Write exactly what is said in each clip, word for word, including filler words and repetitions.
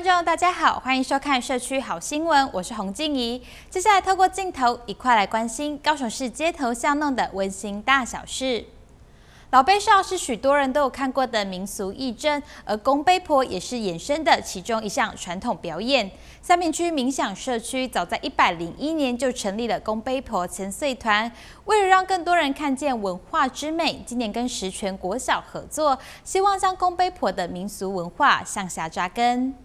观众，大家好，欢迎收看社区好新闻，我是洪静怡。接下来透过镜头，一块来关心高雄市街头巷弄的温馨大小事。老杯少是许多人都有看过的民俗义阵，而公杯婆也是衍生的其中一项传统表演。三民区冥想社区早在一百零一年就成立了公杯婆千岁团，为了让更多人看见文化之美，今年跟石泉国小合作，希望将公杯婆的民俗文化向下扎根。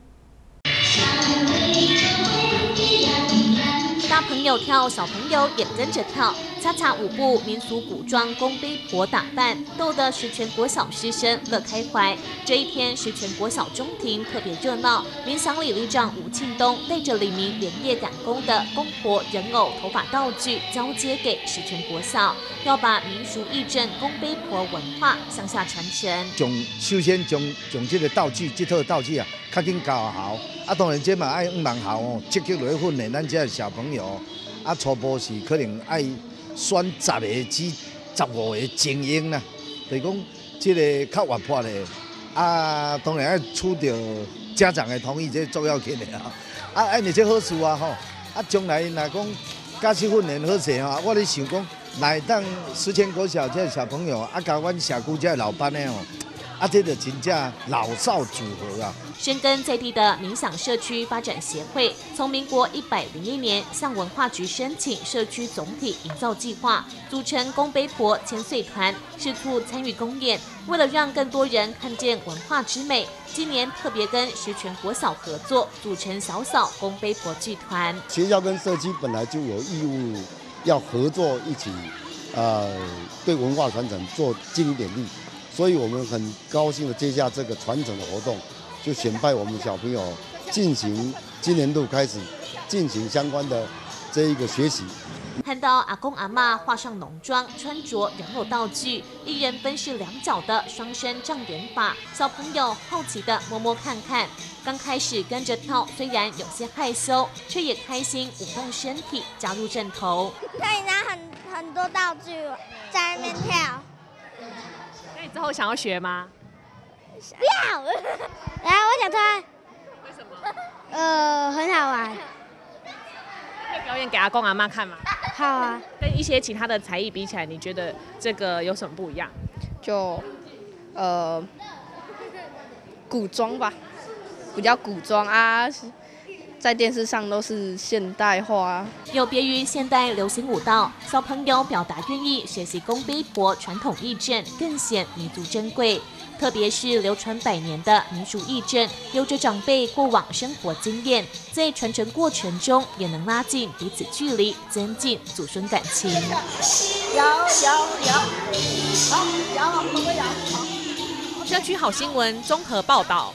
大朋友跳，小朋友也跟着跳，恰恰舞步，民俗古装公杯婆打扮，逗得石泉国小师生乐开怀。这一天，石泉国小中庭特别热闹，冥想里里长吴庆东带着里民连夜赶工的公婆、人偶、头发道具交接给石泉国小，要把民俗义阵公杯婆文化向下传承。 从首先从从这个道具，这套道具啊，较紧教好。啊，当然这嘛爱往学校哦，积极来训练咱这小朋友。啊，初步是可能爱选十个至十五个精英啦，就是讲这个较活泼的。啊，当然要取得家长的同意，这重要紧的啊。啊，安尼这好事啊吼。啊，将来若讲假使训练好势吼，我咧想讲，来当石泉国小这小朋友，啊，甲阮社区这老班的哦。啊，这个真正老少组合啊！ 深耕在地的冥想社区发展协会，从民国一百零一年向文化局申请社区总体营造计划，组成公杯婆千岁团，试图参与公演。为了让更多人看见文化之美，今年特别跟石泉国小合作，组成小小公杯婆剧团。 学校跟社区本来就有义务要合作一起，呃，对文化传承做尽一点力。所以我们很高兴的接下这个传承的活动，就选派我们小朋友进行今年度开始进行相关的这一个学习。 看到阿公阿嬷画上浓妆，穿着人偶道具，一人分饰两角的双生障眼法，小朋友好奇的摸摸看看。刚开始跟着跳，虽然有些害羞，却也开心舞动身体，加入阵头。 可以拿很很多道具在那边跳。 那你之后想要学吗？ 不要。然后我想穿。 为什么？ 呃，很好玩。 可以表演给阿公阿嬷看吗？ 好啊。 跟一些其他的才艺比起来，你觉得这个有什么不一样？ 就呃古装吧，比较古装啊。在电视上都是现代化， 有别于现代流行舞蹈，小朋友表达愿意学习公杯婆传统义阵，更显弥足珍贵。特别是流传百年的民俗义阵，有着长辈过往生活经验，在传承过程中也能拉近彼此距离，增进祖孙感情。 摇摇摇，好摇，怎么摇？好。 社区好新闻综合报道。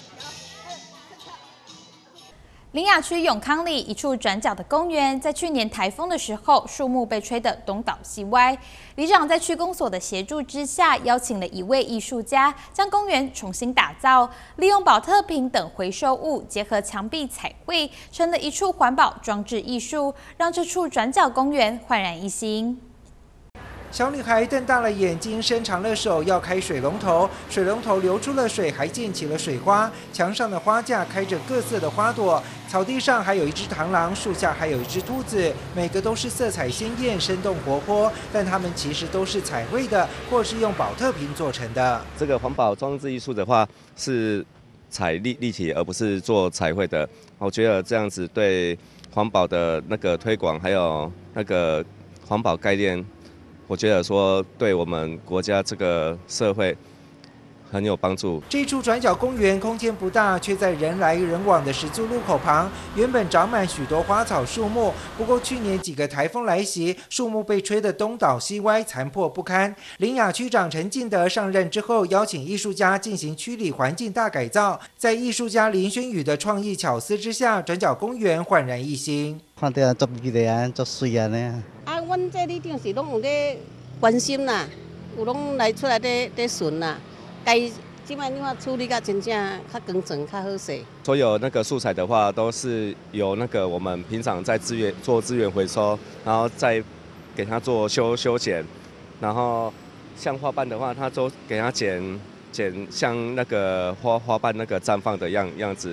苓雅区永康里一处转角的公园，在去年台风的时候，树木被吹得东倒西歪。里长在区公所的协助之下，邀请了一位艺术家，将公园重新打造，利用保特瓶等回收物，结合墙壁彩绘，成了一处环保装置艺术，让这处转角公园焕然一新。 小女孩瞪大了眼睛，伸长了手要开水龙头，水龙头流出了水，还溅起了水花。墙上的花架开着各色的花朵，草地上还有一只螳螂，树下还有一只兔子，每个都是色彩鲜艳、生动活泼，但它们其实都是彩绘的，或是用保特瓶做成的。 这个环保装置艺术的话，是彩立立体，而不是做彩绘的。我觉得这样子对环保的那个推广，还有那个环保概念。我觉得说对我们国家这个社会很有帮助。 这处转角公园空间不大，却在人来人往的十字路口旁，原本长满许多花草树木。不过去年几个台风来袭，树木被吹得东倒西歪，残破不堪。苓雅区长陈进德上任之后，邀请艺术家进行区里环境大改造。在艺术家林轩宇的创意巧思之下，转角公园焕然一新。 看到足美丽啊，足水啊呢。 啊，阮这里顶是拢有咧关心啦，有拢来出来咧咧巡啦，该即摆你看处理甲真正较工整、较好势。 所有那个素材的话，都是由那个我们平常在资源做资源回收，然后再给它做修修剪，然后像花瓣的话，它都给它剪剪像那个花花瓣那个绽放的样样子。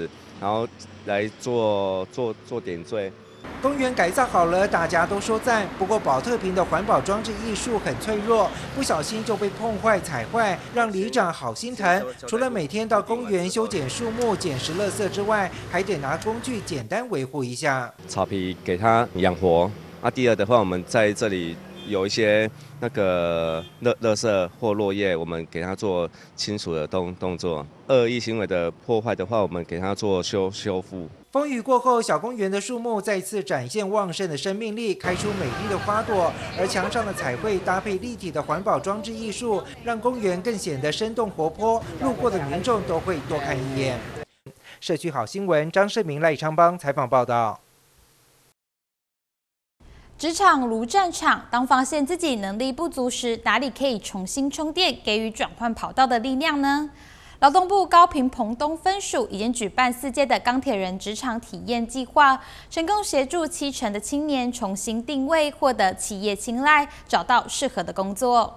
然后来做做做点缀。 公园改造好了，大家都说赞。不过宝特瓶的环保装置艺术很脆弱，不小心就被碰坏、踩坏，让里长好心疼。除了每天到公园修剪树木、捡拾垃圾之外，还得拿工具简单维护一下。 草皮给它养活。啊，第二的话，我们在这里有一些那个垃垃圾或落叶，我们给它做清除的动动作。恶意行为的破坏的话，我们给它做修修复。 风雨过后，小公园的树木再次展现旺盛的生命力，开出美丽的花朵。而墙上的彩绘搭配立体的环保装置艺术，让公园更显得生动活泼，路过的民众都会多看一眼。社区好新闻，张世明、赖昌邦采访报道。 职场如战场，当发现自己能力不足时，哪里可以重新充电，给予转换跑道的力量呢？劳动部高屏澎东分署已经举办四届的钢铁人职场体验计划，成功协助七成的青年重新定位，获得企业青睐，找到适合的工作。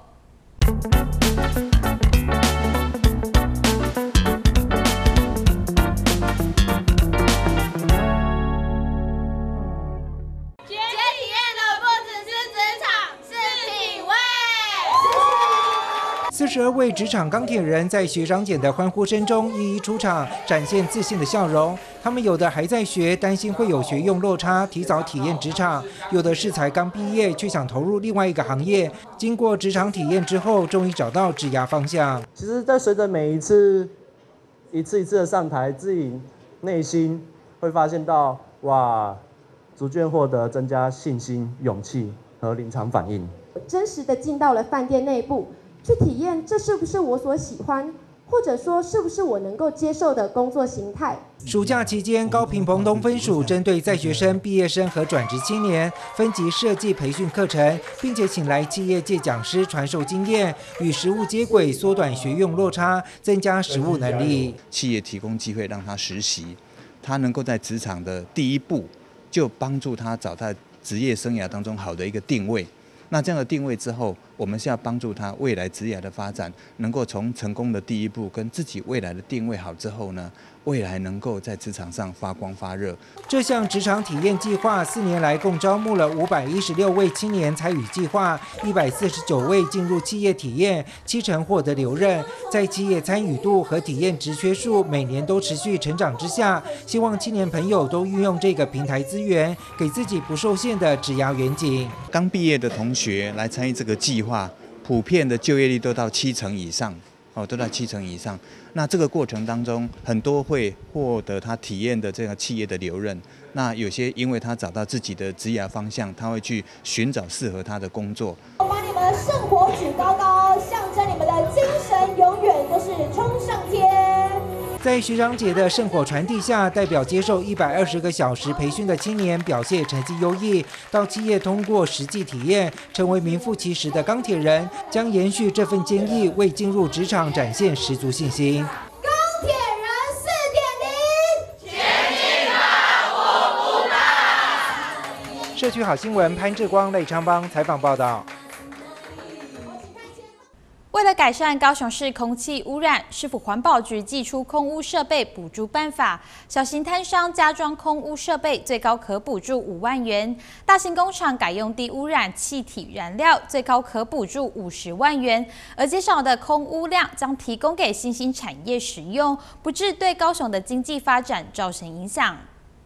四十二位职场钢铁人在学长姐的欢呼声中一一出场，展现自信的笑容。他们有的还在学，担心会有学用落差，提早体验职场；有的是才刚毕业，却想投入另外一个行业。经过职场体验之后，终于找到职涯方向。 其实，在随着每一次、一次一次的上台，自己内心会发现到，哇，逐渐获得增加信心、勇气和临场反应。 真实的进到了饭店内部。去体验这是不是我所喜欢，或者说是不是我能够接受的工作形态。 暑假期间，高屏澎东分署针对在学生、毕业生和转职青年分级设计培训课程，并且请来企业界讲师传授经验，与实务接轨，缩短学用落差，增加实务能力。 企业提供机会让他实习，他能够在职场的第一步就帮助他找到职业生涯当中好的一个定位。那这样的定位之后，我们是要帮助他未来职业的发展，能够从成功的第一步跟自己未来的定位好之后呢，未来能够在职场上发光发热。 这项职场体验计划四年来共招募了五百一十六位青年参与计划，一百四十九位进入企业体验，七成获得留任。在企业参与度和体验职缺数每年都持续成长之下，希望青年朋友都运用这个平台资源，给自己不受限的职涯远景。 刚毕业的同学来参与这个计划，普遍的就业率都到七成以上。哦，都在七成以上。那这个过程当中，很多会获得他体验的这个企业的留任。那有些因为他找到自己的职业方向，他会去寻找适合他的工作。 把你们的圣火举高高，象征你们的精神永远都是冲上天。 在学长姐的圣火传递下，代表接受一百二十个小时培训的青年表现成绩优异，到企业通过实际体验，成为名副其实的钢铁人，将延续这份坚毅，为进入职场展现十足信心。 钢铁人四点零， 前进吧，我不怕。 社区好新闻，潘志光、赖昌邦采访报道。 为了改善高雄市空气污染，市府环保局祭出空污设备补助办法，小型摊商加装空污设备最高可补助五万元，大型工厂改用低污染气体燃料最高可补助五十万元，而减少的空污量将提供给新兴产业使用，不致对高雄的经济发展造成影响。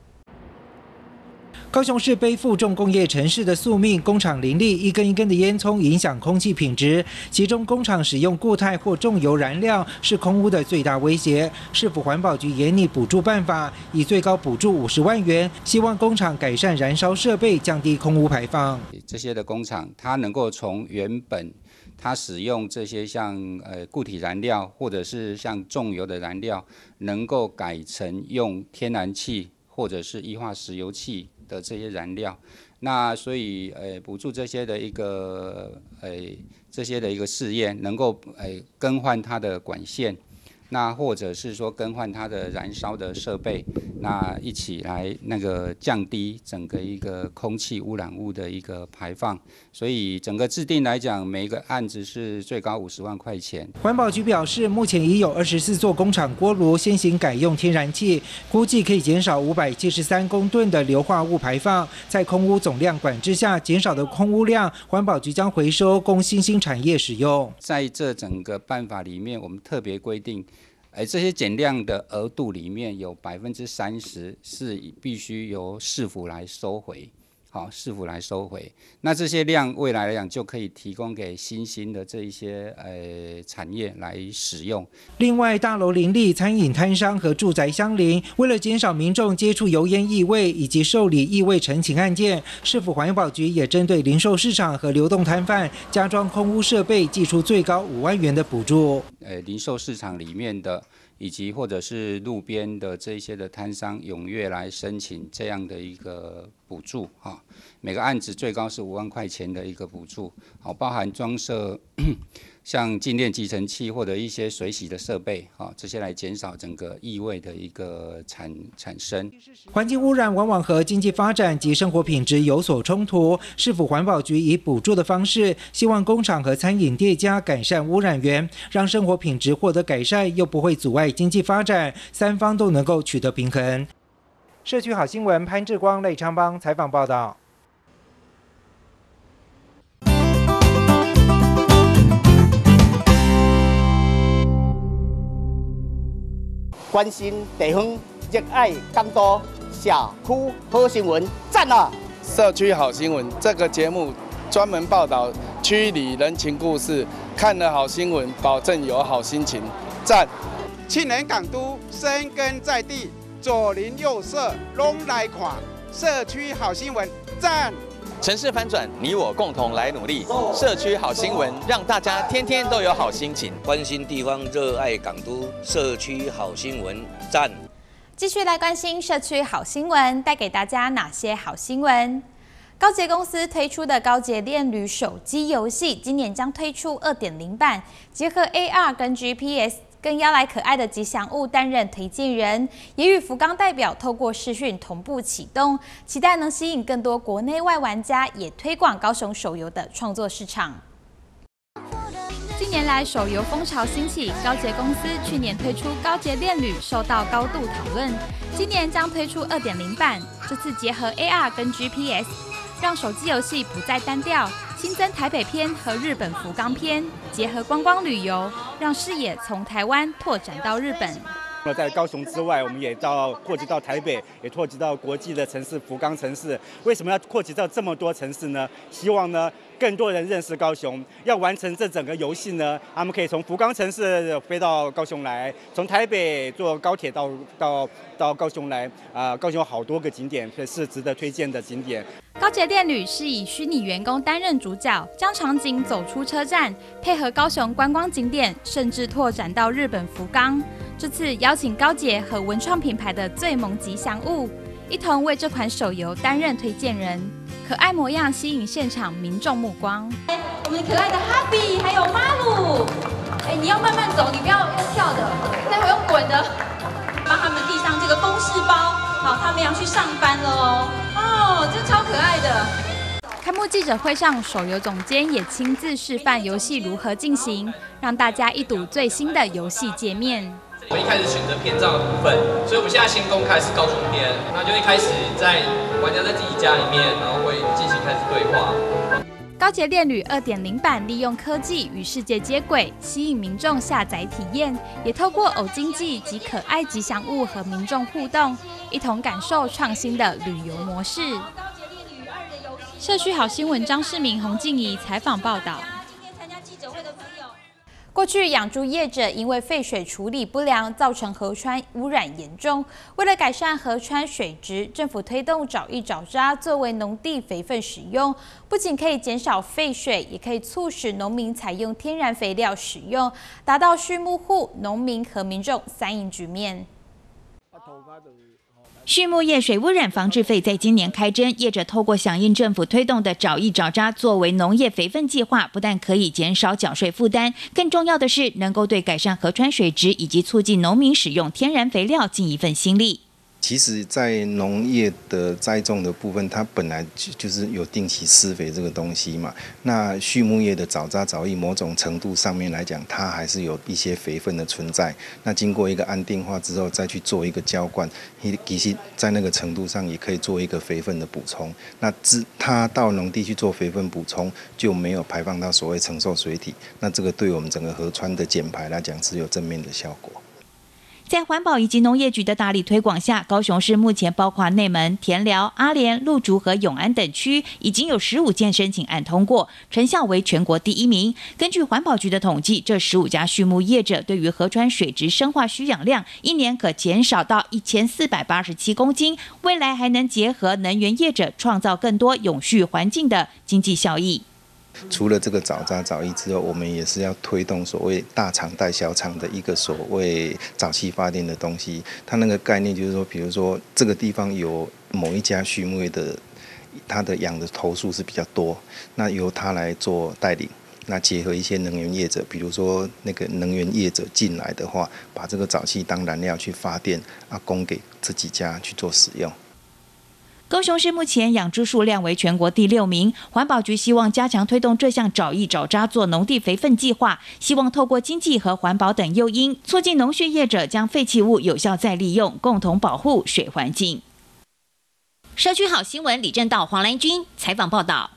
高雄市背负重工业城市的宿命，工厂林立，一根一根的烟囱影响空气品质。其中，工厂使用固态或重油燃料是空污的最大威胁。市府环保局研拟补助办法，以最高补助五十万元，希望工厂改善燃烧设备，降低空污排放。 这些的工厂，它能够从原本它使用这些像呃固体燃料，或者是像重油的燃料，能够改成用天然气或者是液化石油气的这些燃料，那所以呃补助这些的一个呃这些的一个试验，能够呃更换它的管线， 那或者是说更换它的燃烧的设备，那一起来那个降低整个一个空气污染物的一个排放。所以整个制定来讲，每一个案子是最高五十万块钱。 环保局表示，目前已有二十四座工厂锅炉先行改用天然气，估计可以减少五百七十三公吨的硫化物排放。在空污总量管制下，减少的空污量，环保局将回收供新兴产业使用。 在这整个办法里面，我们特别规定。哎，这些减量的额度里面有百分之三十是必须由市府来收回，好，市府来收回。那这些量未来来讲就可以提供给新兴的这一些呃产业来使用。 另外，大楼林立，餐饮摊商和住宅相邻，为了减少民众接触油烟异味以及受理异味陈情案件，市府环保局也针对零售市场和流动摊贩加装空污设备，寄出最高五万元的补助。 呃，零售市场里面的，以及或者是路边的这些的摊商，踊跃来申请这样的一个补助啊，每个案子最高是五万块钱的一个补助，好，包含装设像静电集成器或者一些水洗的设备啊，这些来减少整个异味的一个产产生。 环境污染往往和经济发展及生活品质有所冲突，市府环保局以补助的方式，希望工厂和餐饮店家改善污染源，让生活品质获得改善，又不会阻碍经济发展，三方都能够取得平衡。社区好新闻潘志光、赖昌邦采访报道。 关心地方，热爱监督，社区好新闻，赞啊！ 社区好新闻这个节目专门报道区里人情故事，看了好新闻，保证有好心情，赞！ 青年港都深耕在地，左邻右舍拢来看，社区好新闻，赞！ 城市翻转，你我共同来努力。社区好新闻，让大家天天都有好心情。 关心地方，热爱港都，社区好新闻，赞！ 继续来关心社区好新闻，带给大家哪些好新闻？高捷公司推出的高捷恋旅手机游戏，今年将推出 二点零 版，结合 A R 跟 G P S。更邀来可爱的吉祥物担任推荐人，也与福冈代表透过视讯同步启动，期待能吸引更多国内外玩家，也推广高雄手游的创作市场。近年来，手游风潮兴起，高捷公司去年推出高捷恋旅，受到高度讨论。今年将推出 二点零 版，这次结合 A R 跟 G P S， 让手机游戏不再单调。新增台北篇和日本福冈篇，结合观光旅游，让视野从台湾拓展到日本。 那在高雄之外，我们也到扩及到台北，也拓及到国际的城市福冈城市。为什么要扩及到这么多城市呢？希望呢更多人认识高雄。要完成这整个游戏呢，他们可以从福冈城市飞到高雄来，从台北坐高铁到到到高雄来。啊、呃，高雄有好多个景点是值得推荐的景点。 高捷恋旅是以虚拟员工担任主角，将场景走出车站，配合高雄观光景点，甚至拓展到日本福冈。这次邀请高捷和文创品牌的最萌吉祥物，一同为这款手游担任推荐人，可爱模样吸引现场民众目光。 我们可爱的哈比还有马鲁，哎，你要慢慢走，你不要用跳的，待会用滚的，帮他们递上这个公事包，好，他们要去上班了哦。哦，真超可爱的。 开幕记者会上，手游总监也亲自示范游戏如何进行，让大家一睹最新的游戏界面。 我们一开始选择篇章的部分，所以我们现在先公开是高雄篇，那就一开始在玩家在自己家里面，然后会进行开始对话。 高捷恋旅 二点零 版利用科技与世界接轨，吸引民众下载体验，也透过偶经济及可爱吉祥物和民众互动，一同感受创新的旅游模式。社区好新闻张世明、洪静怡采访报道。过去养猪业者因为废水处理不良，造成河川污染严重。为了改善河川水质，政府推动找一找渣作为农地肥分使用，不仅可以减少废水，也可以促使农民采用天然肥料使用，达到畜牧户、农民和民众三赢局面。 畜牧业水污染防治费在今年开征，业者透过响应政府推动的找益找渣作为农业肥分计划，不但可以减少缴税负担，更重要的是能够对改善河川水质以及促进农民使用天然肥料尽一份心力。 其实，在农业的栽种的部分，它本来就就是有定期施肥这个东西嘛。那畜牧业的找渣找益，某种程度上面来讲，它还是有一些肥分的存在。那经过一个安定化之后，再去做一个浇灌，其实在那个程度上也可以做一个肥分的补充。那自它到农地去做肥分补充，就没有排放到所谓承受水体。那这个对我们整个河川的减排来讲，是有正面的效果。 在环保以及农业局的大力推广下，高雄市目前包括内门、田寮、阿莲、鹿竹和永安等区，已经有十五件申请案通过，成效为全国第一名。根据环保局的统计，这十五家畜牧业者对于河川水质生化需氧量，一年可减少到一千四百八十七公斤，未来还能结合能源业者，创造更多永续环境的经济效益。 除了这个找渣找益之后，我们也是要推动所谓大厂带小厂的一个所谓沼气发电的东西。它那个概念就是说，比如说这个地方有某一家畜牧业的，它的养的头数是比较多，那由它来做带领。那结合一些能源业者，比如说那个能源业者进来的话，把这个沼气当燃料去发电，啊，供给这几家去做使用。 高雄市目前养猪数量为全国第六名，环保局希望加强推动这项找益找渣做农地肥分计划，希望透过经济和环保等诱因，促进农畜业者将废弃物有效再利用，共同保护水环境。社区好新闻，李正道、黄兰君采访报道。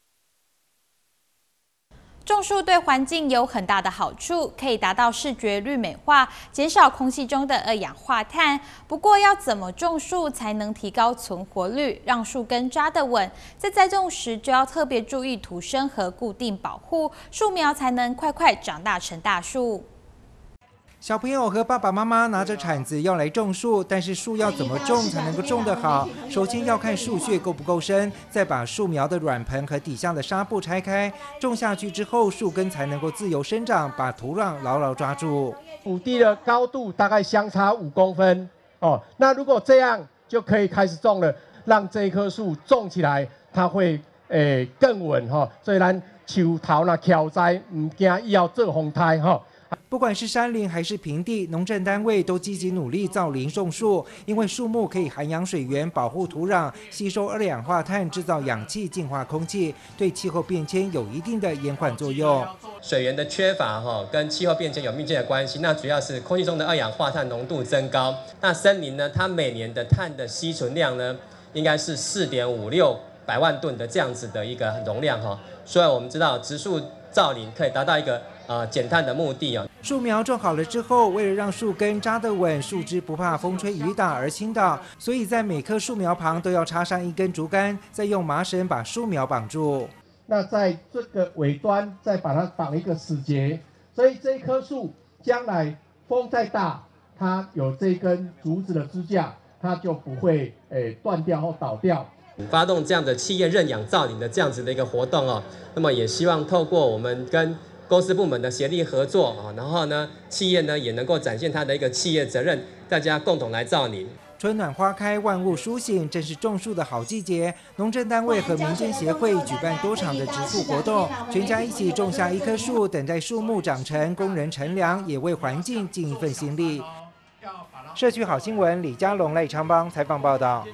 种树对环境有很大的好处，可以达到视觉绿美化，减少空气中的二氧化碳。不过，要怎么种树才能提高存活率，让树根扎得稳？在栽种时就要特别注意土生和固定保护，树苗才能快快长大成大树。 小朋友和爸爸妈妈拿着铲子要来种树，但是树要怎么种才能够种得好？首先要看树穴够不够深，再把树苗的软盆和底下的纱布拆开，种下去之后，树根才能够自由生长，把土壤牢牢抓住。 土地的高度大概相差五公分哦，那如果这样就可以开始种了，让这一棵树种起来，它会诶更稳哈、哦。所以咱树头那挑栽，唔惊以后做风台哈。 不管是山林还是平地，农政单位都积极努力造林种树，因为树木可以涵养水源，保护土壤，吸收二氧化碳，制造氧气，净化空气，对气候变迁有一定的延缓作用。 水源的缺乏哈，跟气候变迁有密切的关系。那主要是空气中的二氧化碳浓度增高。那森林呢，它每年的碳的吸存量呢，应该是四点五六百万吨的这样子的一个容量哈。所以我们知道植树造林可以达到一个呃减碳的目的啊。 树苗种好了之后，为了让树根扎得稳，树枝不怕风吹雨打而倾倒，所以在每棵树苗旁都要插上一根竹竿，再用麻绳把树苗绑住。 那在这个尾端再把它绑一个死结，所以这棵树将来风再大，它有这根竹子的支架，它就不会诶断掉或倒掉。 发动这样的企业认养造林的这样子的一个活动哦，那么也希望透过我们跟公司部门的协力合作啊，然后呢，企业呢也能够展现它的一个企业责任，大家共同来造林。 春暖花开，万物苏醒，正是种树的好季节。农政单位和民间协会举办多场的植树活动，全家一起种下一棵树，等待树木长成，工人乘凉，也为环境尽一份心力。社区好新闻，李嘉龙、赖昌邦采访报道。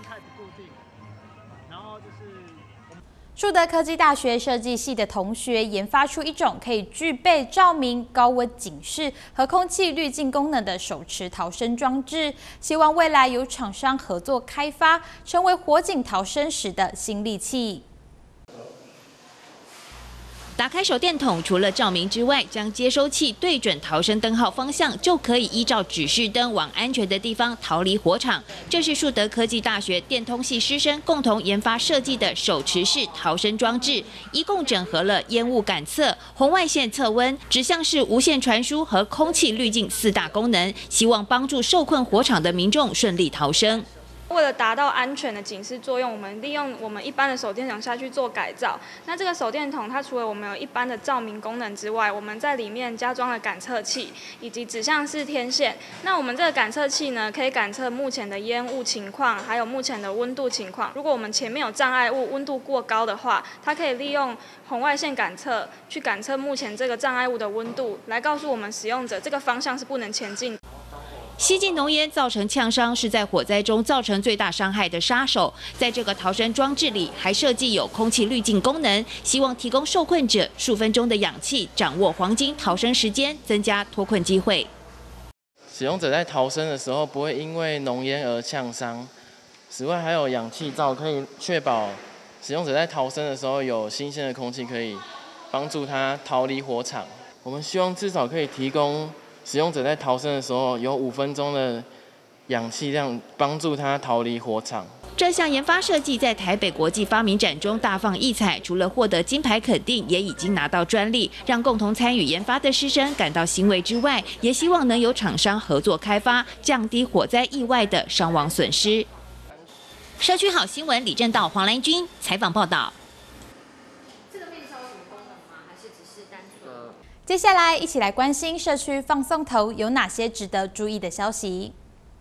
树德科技大学设计系的同学研发出一种可以具备照明、高温警示和空气滤净功能的手持逃生装置，希望未来有厂商合作开发，成为火警逃生时的新利器。 打开手电筒，除了照明之外，将接收器对准逃生灯号方向，就可以依照指示灯往安全的地方逃离火场。这是树德科技大学电通系师生共同研发设计的手持式逃生装置，一共整合了烟雾感测、红外线测温、指向式无线传输和空气滤净四大功能，希望帮助受困火场的民众顺利逃生。 为了达到安全的警示作用，我们利用我们一般的手电筒下去做改造。那这个手电筒它除了我们有一般的照明功能之外，我们在里面加装了感测器以及指向式天线。那我们这个感测器呢，可以感测目前的烟雾情况，还有目前的温度情况。如果我们前面有障碍物，温度过高的话，它可以利用红外线感测去感测目前这个障碍物的温度，来告诉我们使用者这个方向是不能前进。 吸进浓烟造成呛伤，是在火灾中造成最大伤害的杀手。在这个逃生装置里，还设计有空气滤净功能，希望提供受困者数分钟的氧气，掌握黄金逃生时间，增加脱困机会。 使用者在逃生的时候不会因为浓烟而呛伤。此外，还有氧气罩可以确保使用者在逃生的时候有新鲜的空气，可以帮助他逃离火场。我们希望至少可以提供使用者在逃生的时候有五分钟的氧气量，帮助他逃离火场。 这项研发设计在台北国际发明展中大放异彩，除了获得金牌肯定，也已经拿到专利，让共同参与研发的师生感到欣慰之外，也希望能有厂商合作开发，降低火灾意外的伤亡损失。社区好新闻，李正道、黄兰君采访报道。 接下来一起来关心社区放送头有哪些值得注意的消息。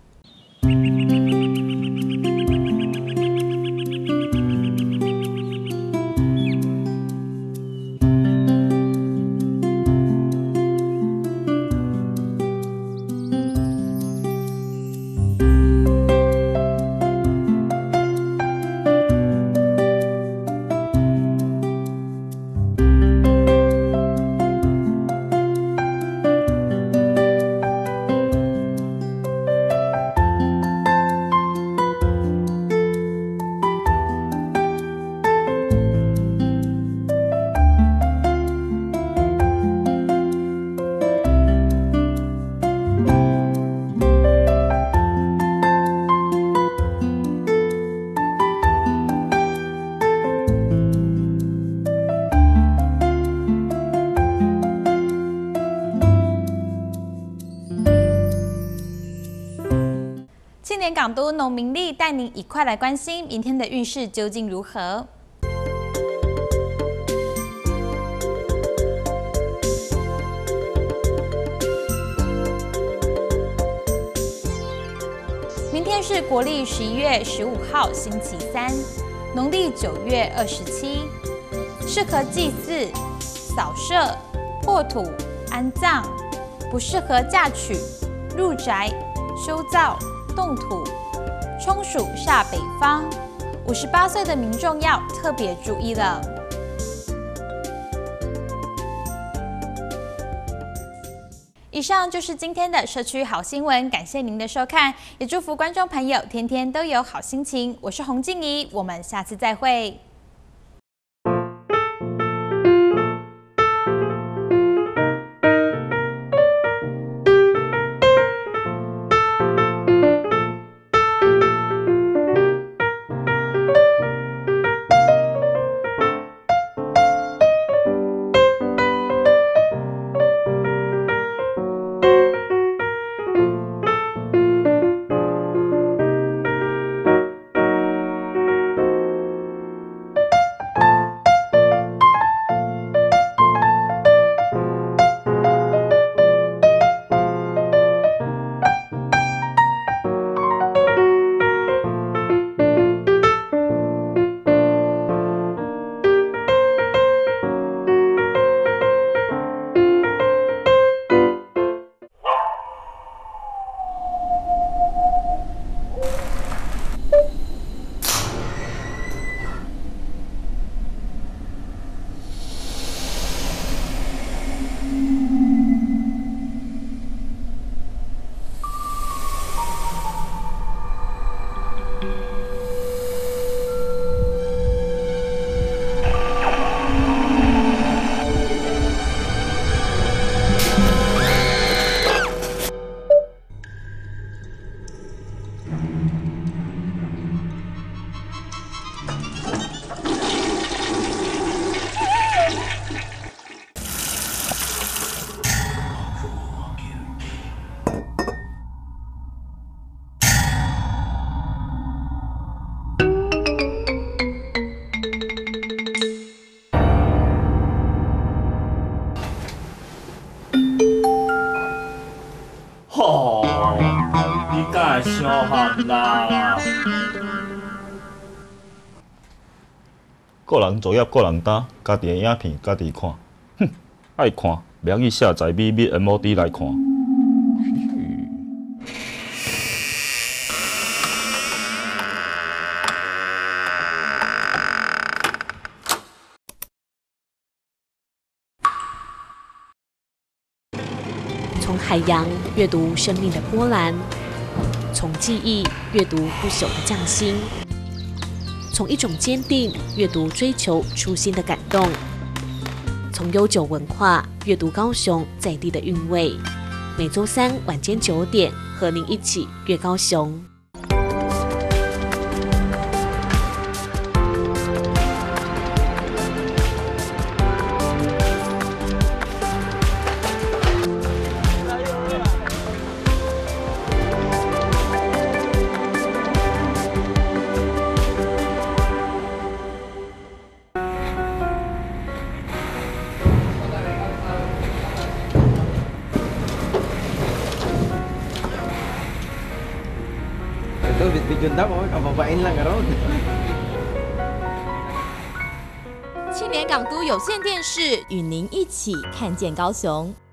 青年港都农民历带您一块来关心明天的运势究竟如何。明天是国历十一月十五号星期三，农历九月二十七，适合祭祀、扫舍、破土、安葬，不适合嫁娶、入宅、修造、动土，冲属煞北方，五十八岁的民众要特别注意了。以上就是今天的社区好新闻，感谢您的收看，也祝福观众朋友天天都有好心情。我是洪静怡，我们下次再会。 吼、哦，你敢会伤含啦？ 个人作业个人担，家己的影片家己看。哼，爱看，袂去下载咪咪 M O D 来看。 从海洋阅读生命的波澜，从记忆阅读不朽的匠心，从一种坚定阅读追求初心的感动，从悠久文化阅读高雄在地的韵味。每周三晚间九点，和您一起阅高雄。 青年港都有线电视与您一起看见高雄。